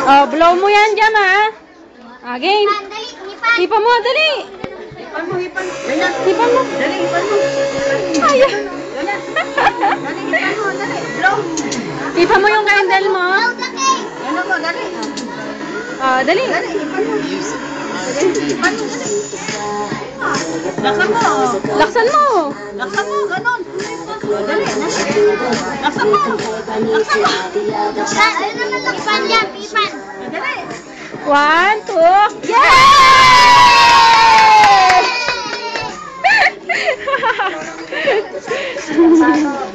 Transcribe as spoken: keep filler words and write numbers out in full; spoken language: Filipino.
Oh, blow mo yan dyan, ha? Again. Hipan mo, dali. Hipan mo, hipan mo. Hipan mo. Dali, hipan mo. Ayan. Dali, hipan mo, dali. Blow. Hipan mo yung candle mo. Ano mo, dali. Oh, dali. Dali, hipan mo. Hipan mo, dali. Laksan mo. Laksan mo. Laksan mo, ganon. Dali, laksan mo. Laksan mo. Ano naman laksan dyan, Pipan? Dali. One, two. Yay!